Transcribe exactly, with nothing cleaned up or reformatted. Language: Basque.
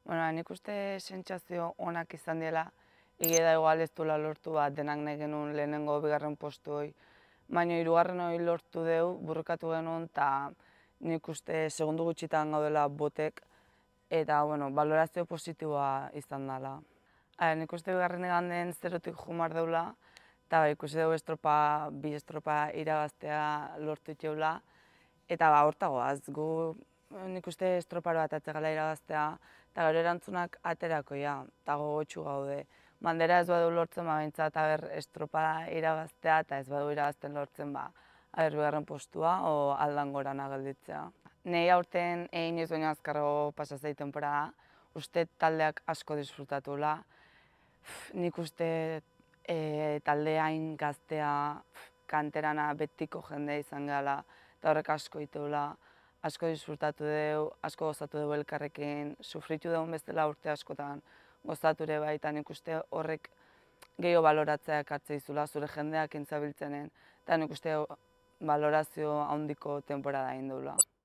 Bueno, nik uste sentsazio onak izan dela, egia da igual ez duela lortu bat denak nahi genuen lehenengo bigarren postu hoi, baina hirugarren hori lortu deu, burrukatu genuen, eta nik uste segundu gutxitan gaudela botek, eta bueno, valorazio positiboa izan dela. Hala, nik uste bigarren iganden zerotik jumar deula, eta ba, ikusi dugu estropa, bi estropa irabaztea lortu itxeula, eta ba, hortagoaz, gu nik uste estroparo bat atzegala irabaztea, eta gero erantzunak aterakoia, eta gogotsu gaude. Bandera ez badu lortzen, ba, behintzat aber estropa irabaztea, eta ez badu irabazten lortzen, ba, aber bigarren postua, o aldan gorana gelditzea. Nei aurten egin ez baino azkarrago pasa zait tenporada, uste taldeak asko disfrutatula. Nik uste e, talde hain gaztea, kanterana betiko jendea izan gala, eta horrek asko iteula, asko disfrutatu dugu, asko gozatu dugu elkarrekin, sufritu dugu bezala urte askotan gozatu ere bai, eta nik uste horrek gehiago baloratzea ekartze izula, zure jendeak intzabiltzenen, eta nik uste balorazio handiko temporada egin duela.